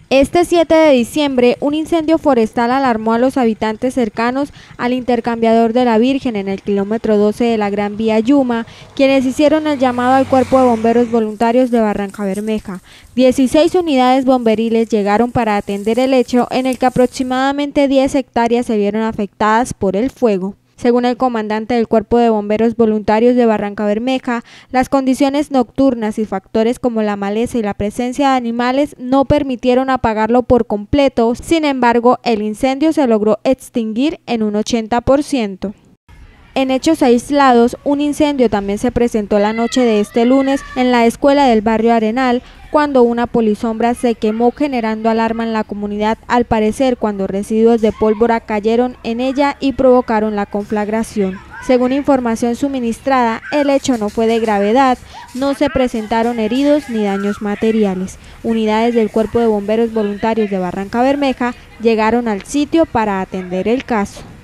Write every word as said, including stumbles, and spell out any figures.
Este siete de diciembre, un incendio forestal alarmó a los habitantes cercanos al intercambiador de la Virgen en el kilómetro doce de la Gran Vía Yuma, quienes hicieron el llamado al Cuerpo de Bomberos Voluntarios de Barrancabermeja. dieciséis unidades bomberiles llegaron para atender el hecho, en el que aproximadamente diez hectáreas se vieron afectadas por el fuego. Según el comandante del Cuerpo de Bomberos Voluntarios de Barrancabermeja, las condiciones nocturnas y factores como la maleza y la presencia de animales no permitieron apagarlo por completo. Sin embargo, el incendio se logró extinguir en un ochenta por ciento. En hechos aislados, un incendio también se presentó la noche de este lunes en la escuela del barrio Arenal, cuando una polisombra se quemó generando alarma en la comunidad, al parecer cuando residuos de pólvora cayeron en ella y provocaron la conflagración. Según información suministrada, el hecho no fue de gravedad, no se presentaron heridos ni daños materiales. Unidades del Cuerpo de Bomberos Voluntarios de Barrancabermeja llegaron al sitio para atender el caso.